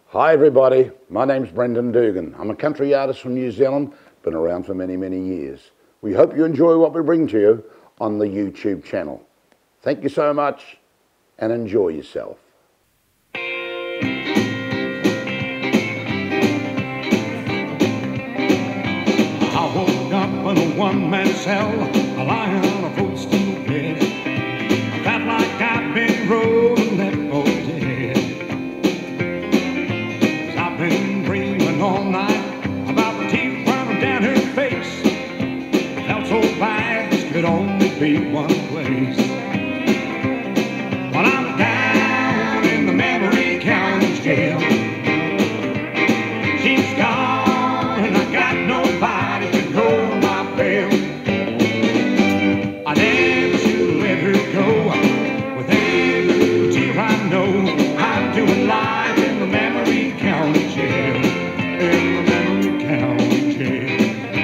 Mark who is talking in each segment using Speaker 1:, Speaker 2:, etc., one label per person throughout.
Speaker 1: Hi everybody, my name's Dugan. I'm a country artist from New Zealand, been around for many, many years. We hope you enjoy what we bring to you on the YouTube channel. Thank you so much and enjoy yourself.
Speaker 2: I woke up in a one-man cell, lying on a footstool bed. I felt like I'd been rolling that for dead. 'Cause I've been dreaming all night about the teeth running down her face. I felt so bad this could only be one place. Well, I'm down in the memory county jail. She's gone and I got nobody to hold my bail. I never should let her go. With every tear I know, I'm doing life in the memory county jail. In the memory county jail.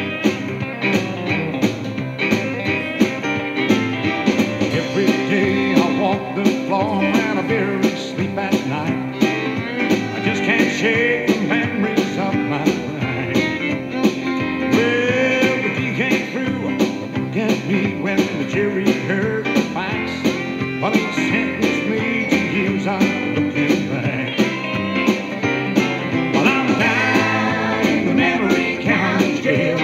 Speaker 2: Every day I walk the floor and I barely sleep at night. I just can't shake the memories of my life. Well, the day came through. Look at me when the jury heard the facts. But he sentenced me to years I'm looking back. Well, I'm down in the memory county jail.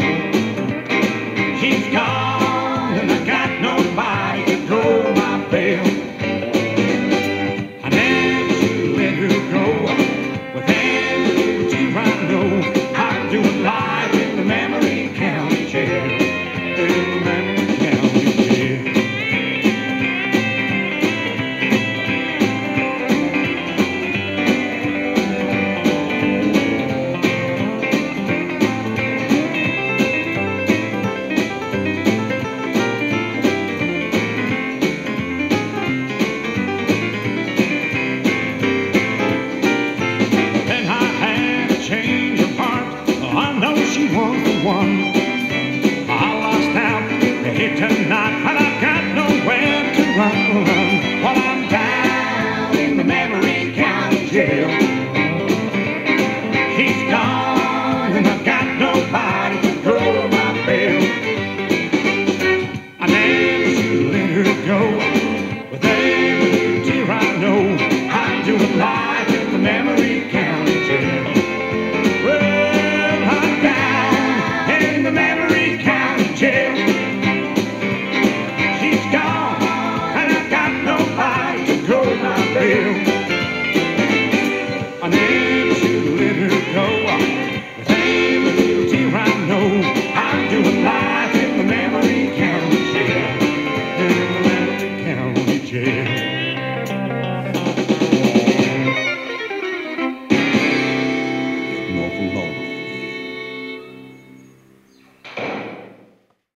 Speaker 2: She's gone and I got nobody to hold my bail. I never should let her go. With every tear I know, I'm doing life in the memory county jail. In the memory county jail. Then I had a change of heart. I know she was the one. I lost out here tonight, and I've got nowhere to run. Well, I'm down in the memory county jail.